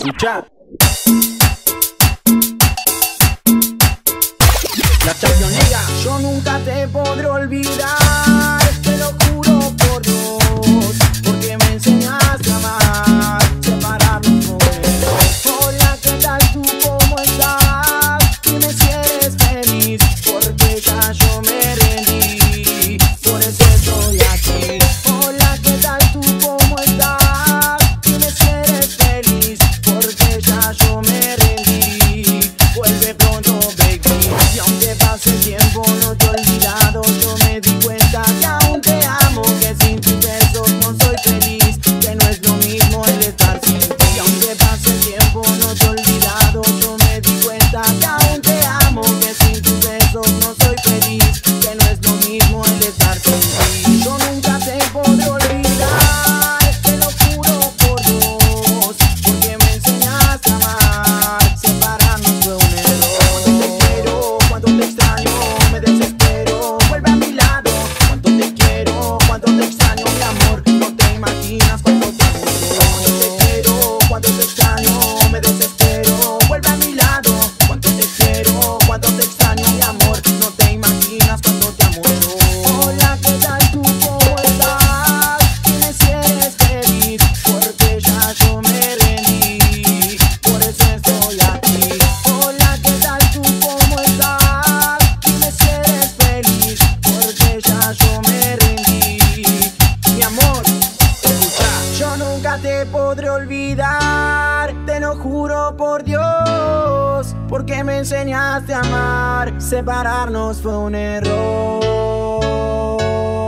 Escucha. La Champions League. Yo nunca te podré olvidar, te lo juro por Dios, porque me enseñaste a amar, separarnos por él. Hola, ¿qué tal tú? ¿Cómo estás? Dime si eres feliz, porque ya yo me rendí, por eso estoy aquí. Hola, ¿qué tal tú? ¿Cómo estás? Dime si eres feliz, porque ya yo me rendí. Vuelve pronto, baby, y aunque pase tiempo no te he olvidado. Yo me di cuenta que aún te amo, que sin tus besos no soy feliz, que no es lo mismo el estar sin ti. Y aunque pase tiempo no te he olvidado. Yo me di cuenta que aún te amo, que sin tus besos no soy feliz, que no es lo mismo el estar sin ti. Yo nunca te podré olvidar, te lo juro por Dios, porque me enseñaste a amar, separarnos fue un error. Cuánto te extraño, me desespero, vuelve a mi lado. Cuánto te quiero, cuánto te extraño, mi amor, no te imaginas cuánto te adoro. Cuánto te quiero, cuánto te extraño, me desespero, vuelve a mi lado. Cuánto te quiero, cuánto te extraño, mi amor, no te imaginas cuánto te amo yo. Hola, ¿qué tal tú? ¿Cómo estás? Dime si eres feliz, porque ya yo me rendí, por eso estoy aquí. Hola, ¿qué tal tú? ¿Cómo estás? Dime si eres feliz, porque ya yo me rendí, mi amor. Escucha. Yo nunca te podré olvidar, te lo juro por Dios, porque me enseñaste a amar, separarnos fue un error.